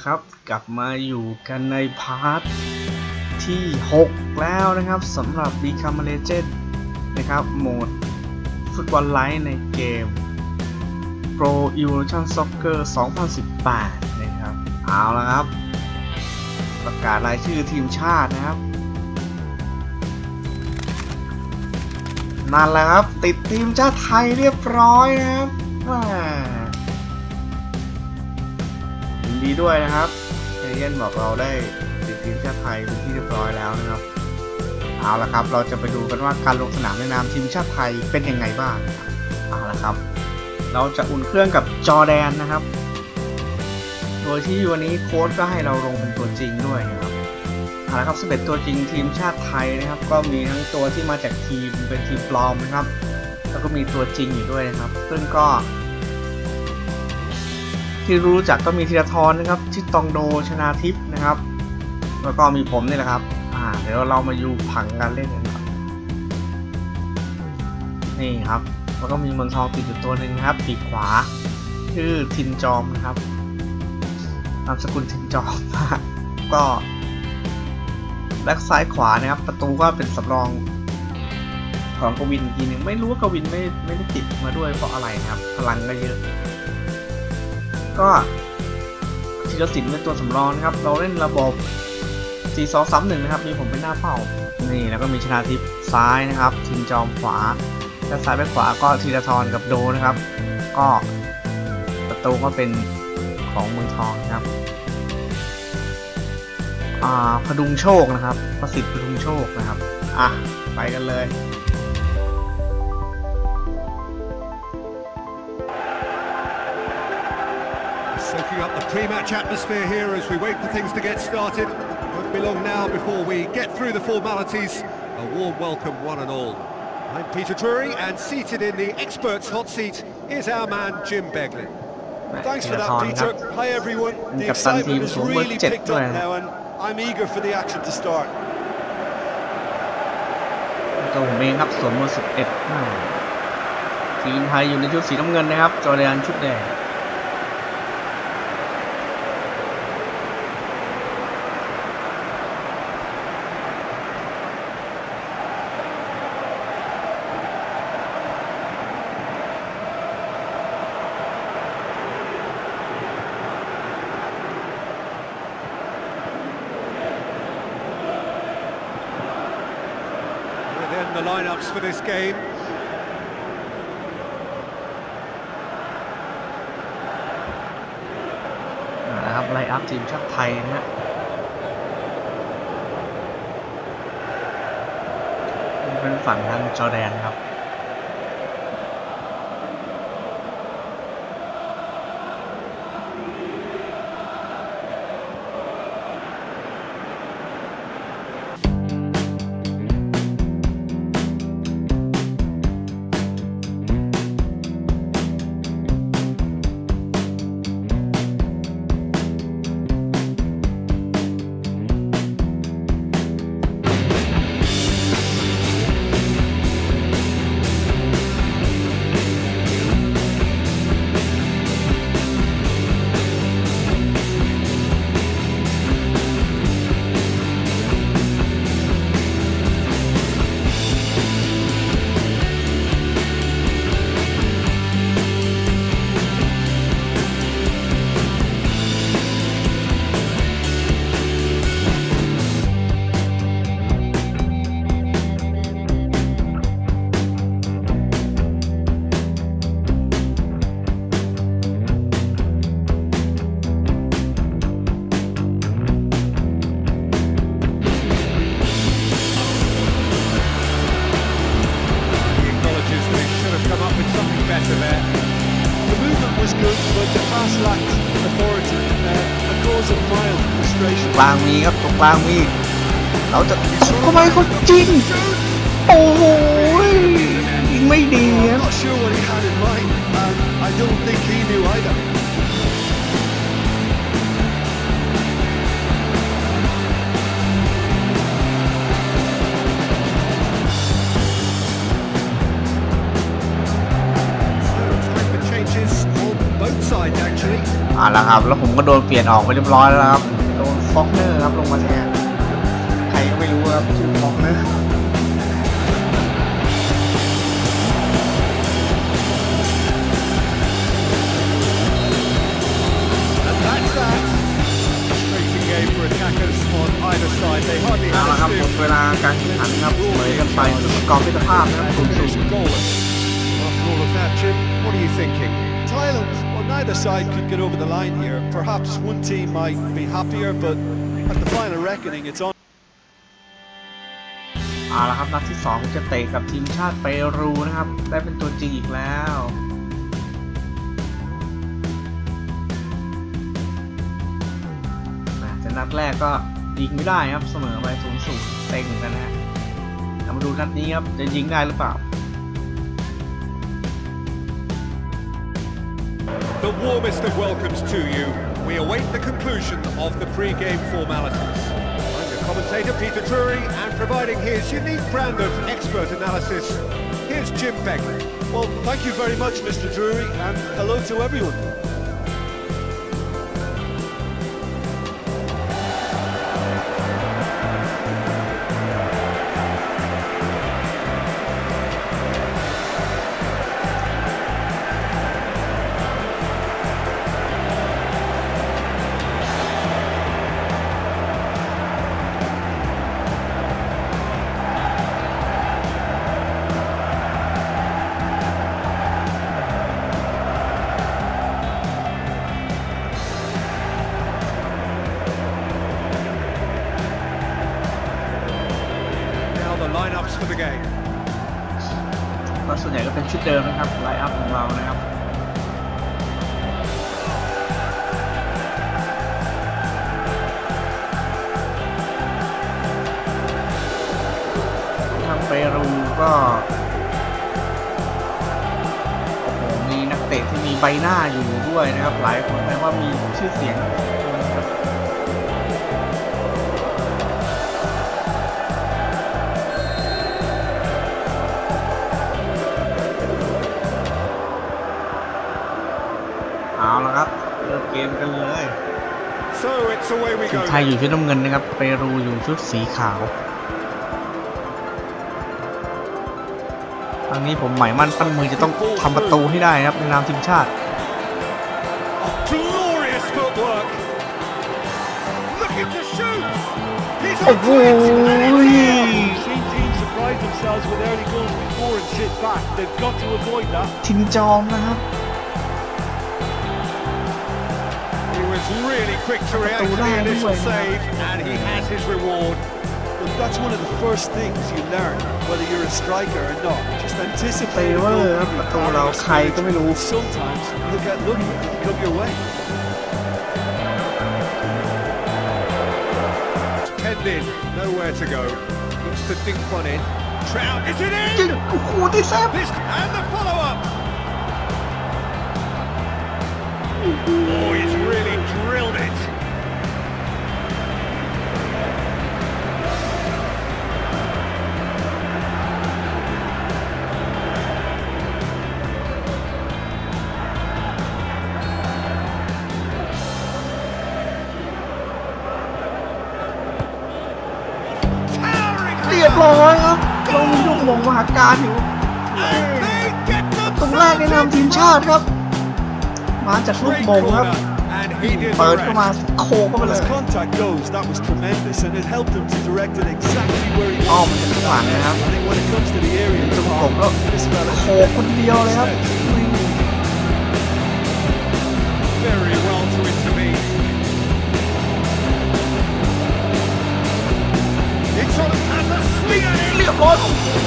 ครับกลับมาอยู่กันในพาร์ทที่6แล้วนะครับสำหรับ Become a Legend นะครับโหมดฟุตบอลไลท์ในเกม Pro Evolution Soccer 2018 นะครับเอาละครับประกาศรายชื่อทีมชาตินะครับนั่นแหละครับติดทีมชาติไทยเรียบร้อยนะครับยินดีด้วยนะครับเอเย่นบอกเราได้ติดทีมชาติไทยเป็นที่เรียบร้อยแล้วนะครับเอาละครับเราจะไปดูกันว่าการลงสนามในนามทีมชาติไทยเป็นยังไงบ้างเอาละครับเราจะอุ่นเครื่องกับจอร์แดนนะครับโดยที่วันนี้โค้ชก็ให้เราลงเป็นตัวจริงด้วยนะครับเอาละครับ11ตัวจริงทีมชาติไทยนะครับก็มีทั้งตัวที่มาจากทีมเป็นทีมปลอมนะครับแล้วก็มีตัวจริงอยู่ด้วยนะครับซึ่งก็ที่รู้จักก็มีธีรทรนะครับชิดตองโดชนาทิพย์นะครับแล้วก็มีผมนี่แหละครับเดี๋ยวเรามาอยู่ผังการเล่นกันครับนี่ครับแล้วก็มีเมืองทองติดอยู่ตัวหนึ่งนะครับปีกขวาชื่อทินจอมนะครับนามสกุลทินจอมก็แบ็คซ้ายขวานะครับประตูก็เป็นสำรองของกวินทีนึงไม่รู้ว่ากวินไม่ได้ติดมาด้วยเพราะอะไรนะครับพลังก็เยอะก็ธีรศิลป์เป็นตัวสำรองนะครับเราเล่นระบบ 4-2-3-1 นะครับมีผมเป็นหน้าเป้านี่แล้วก็มีชนาทิพย์ซ้ายนะครับทินจอมขวาและซ้ายไปขวาก็ธีรทรกับโดนะครับก็ประตูก็เป็นของเมืองทองนะครับพดุงโชคนะครับประสิทธิ์พดุงโชคนะครับไปกันเลย Soaking up the pre-match atmosphere here as we wait for things to get started. Won't be long now before we get through the formalities. A warm welcome, one and all. I'm Peter Drury, and seated in the experts' hot seat is our man Jim Beglin. Thanks for that, Peter. Hi everyone. The excitement has really picked up now, and I'm eager for the action to start. ตัวผมเองครับสวมเบอร์ 11ทีมไทยอยู่ในชุดสีน้ำเงินนะครับจอร์แดนชุดแดง The lineups for this game. นะครับไลน์อัพทีมชาติไทยนะฮะเป็นฝั่งทางจอร์แดนครับกลางมีครับตรงกลางมีเราจะสุดเข้าไปเขาจริงโอ้โหยิงไม่ดีครับแล้วครับแล้วผมก็โดนเปลี่ยนออกไปเรียบร้อยแล้วครับโดนฟ็อกเนอร์ครับลงมาแทนใครก็ไม่รู้ครับชื่อฟ็อกเนอร์เอาละครับหมดเวลาการแข่งขันครับเสมอกันไปสกอร์มิตรภาพนะครับ What are you thinking? Thailand, well, neither side could get over the line here. Perhaps one team might be happier, but at the final reckoning, it's on. เอาละครับนัดที่2จะเตะกับทีมชาติเปรูนะครับได้เป็นตัวจริงอีกแล้วแต่นัดแรกก็ยิงไม่ได้ครับเสมอไป0-0เต็งกันนะฮะมาดูนัดนี้ครับจะยิงได้หรือเปล่า The warmest of welcomes to you. We await the conclusion of the pre-game formalities. I'm your commentator Peter Drury, and providing his unique brand of expert analysis, here's Jim Begley. Well, thank you very much, Mr. Drury, and hello to everyone. Lineups for the game. ก็ส่วนใหญ่ก็เป็นชุดเดิมนะครับไลน์อัพของเรานะครับทางเปรูก็โอ้โหมีนักเตะที่มีใบหน้าอยู่ด้วยนะครับหลายคนแปลว่ามีชื่อเสียงเอาละครับเริ่มเกมกันเลยทีมไทยอยู่ชุดน้ำเงินนะครับเปรูอยู่ชุดสีขาวครั้งนี้ผมหมายมั่นปั้นมือจะต้องทำประตูให้ได้ครับในนามทีมชาติโอ้โหทินจอมนะครับ Really quick to react to the initial save, and he has his reward. Look, that's one of the first things you learn, whether you're a striker or not. Just anticipate a goal. Sometimes you'll get lucky and it'll come your way. Penned in, nowhere to go. Looks to think one in. Trout, is it in? And the follow-up. Oh, he's really drilled it. เรียบร้อยครับเรามีลูกมงมหาการอยู่ตรงแรกในนามทีมชาติครับมาจากลูกมงครับเปิดเข้ามาโค้งเข้าไปเลยอ้อมมันจะข้างหลังนะครับลูกมงก็โค้งคนเดียวเลยครับ Very well to intervene. It's on and the swing at it. เรียบร้อย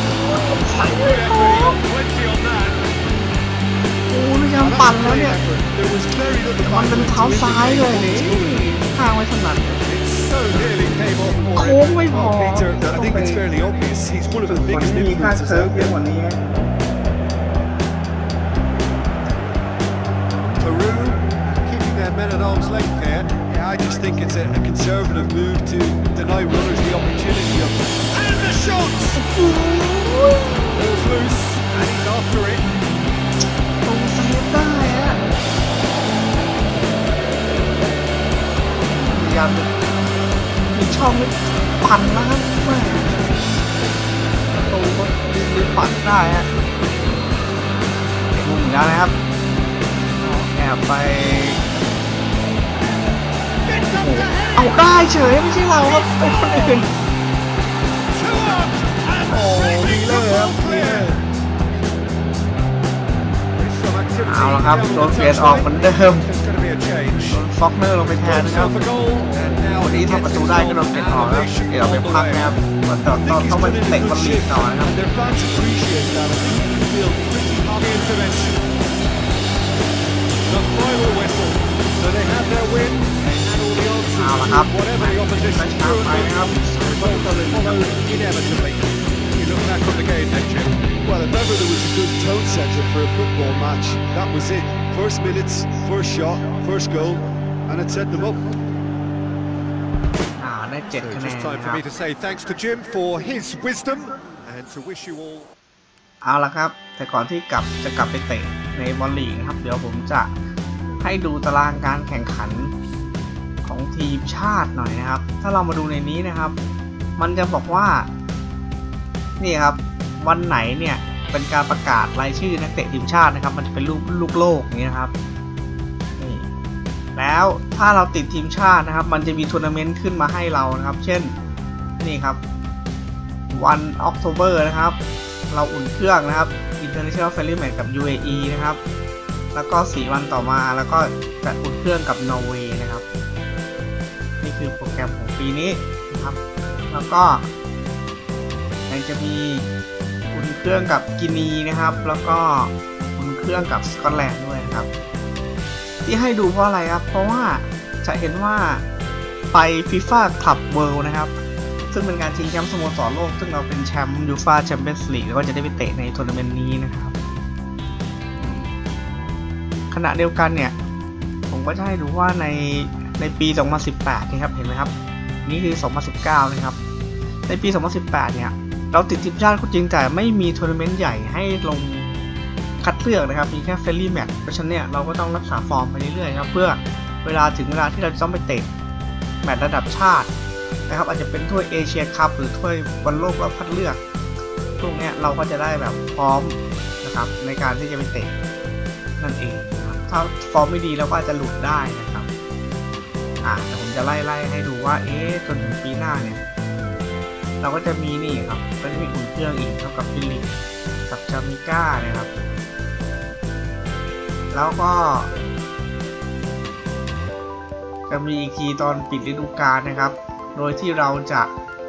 Plenty on that. โอ้พยายามปั่นแล้วเนี่ยมันเป็นเท้าซ้ายเลยนี่ข้างไว้ถนัดโค้งไม่พอ Peter, I think it's fairly obvious. He's one of the biggest influences out there. Peru keeping their men at arm's length here. Yeah, I just think it's a conservative move to deny runners the opportunity of. And the shot! Ball's loose, and he's after it. ตรงเซฟได้ฮะปัดได้ฮะมุมแล้วนะครับแอบไปเอาได้เฉยไม่ใช่เราครับเป็นคนอื่นโอ้ดีเลยครับเอาละครับโดนเปลี่ยนออกเหมือนเดิมฟ็อกเนอร์ลงไปแทนนะครับวันนี้ทำประตูได้ก็โดนเปลี่ยนออกครับเดี๋ยวเราไปพักนะครับว่าต้องไปเตะบอลลีกต่อนะครับเอาละครับไปช้าไปนะครับ Well, if ever there was a good tone setter for a football match, that was it. First minutes, first shot, first goal, and it set them up. ได้7 คะแนน Just time for me to say thanks to Jim for his wisdom and to wish you all. เอาละครับแต่ก่อนที่จะกลับไปเตะในบอลลีกนะครับเดี๋ยวผมจะให้ดูตารางการแข่งขันของทีมชาติหน่อยนะครับถ้าเรามาดูในนี้นะครับมันจะบอกว่านี่ครับวันไหนเนี่ยเป็นการประกาศรายชื่อนักเตะทีมชาตินะครับมันจะเป็นลูกโลกอย่างนี้นะครับนี่แล้วถ้าเราติดทีมชาตินะครับมันจะมีทัวร์นาเมนต์ขึ้นมาให้เรานะครับเช่นนี่ครับวันออกโทเบอร์นะครับเราอุ่นเครื่องนะครับ International Friendly Match กับ UAE นะครับแล้วก็4 วันต่อมาแล้วก็จะอุ่นเครื่องกับนอร์เวย์นะครับนี่คือโปรแกรมของปีนี้นะครับแล้วก็ยังจะมีอุ่นเครื่องกับกินีนะครับแล้วก็อุ่นเครื่องกับสกอตแลนด์ด้วยนะครับที่ให้ดูเพราะอะไรครับเพราะว่าจะเห็นว่าไป FIFA Club World นะครับซึ่งเป็นการชิงแชมป์สโมสรโลกซึ่งเราเป็นแชมป์ยูฟ่าแชมเปี้ยนส์ลีกแล้วก็จะได้ไปเตะในทัวร์นาเมนต์นี้นะครับขณะเดียวกันเนี่ยผมก็จะให้ดูว่าในปี 2018 นะครับเห็นไหมครับนี่คือ 2019 นะครับในปี 2018 เนี่ยเราติดทีมชาติก็จริงแต่ไม่มีทัวร์นาเมนต์ใหญ่ให้ลงคัดเลือกนะครับมีแค่เฟรนลี่แมตช์เพราะฉะนั้นเนี่ยเราก็ต้องรักษาฟอร์มไปเรื่อยๆครับเพื่อเวลาถึงเวลาที่เราจะต้องไปเตะแมตช์ระดับชาตินะครับอาจจะเป็นถ้วยเอเชียคัพหรือถ้วยบอลโลกรอบคัดเลือกพวกนี้เราก็จะได้แบบพร้อมนะครับในการที่จะไปเตะนั่นเองนะครับถ้าฟอร์มไม่ดีเราก็อาจจะหลุดได้นะครับแต่ผมจะไล่ให้ดูว่าจนถึงปีหน้าเนี่ยเราก็จะมีนี่ครับก็จะมีอุ่นเครื่องอีกเท่ากับฟิลิปกับจามิก้านะครับแล้วก็จะมีอีกทีตอนปิดฤดูกาลนะครับโดยที่เราจะ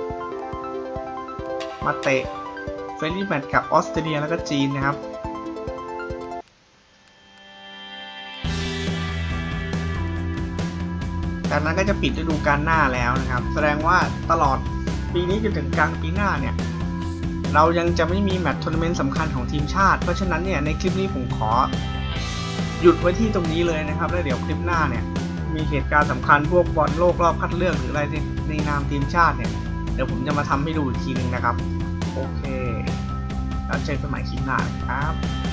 มาเตะเฟรนลี่แมตช์กับออสเตรเลียแล้วก็จีนนะครับจากนั้นก็จะปิดฤดูกาลหน้าแล้วนะครับแสดงว่าตลอดปีนี้จนถึงกลางปีหน้าเนี่ยเรายังจะไม่มีแมตช์ทัวร์นาเมนต์สำคัญของทีมชาติเพราะฉะนั้นเนี่ยในคลิปนี้ผมขอหยุดไว้ที่ตรงนี้เลยนะครับแล้วเดี๋ยวคลิปหน้าเนี่ยมีเหตุการณ์สำคัญพวกบอลโลกรอบคัดเลือกหรืออะไรในนามทีมชาติเนี่ยเดี๋ยวผมจะมาทำให้ดูอีกทีนึงนะครับโอเคแล้วเจอกันใหม่คลิปหน้าครับ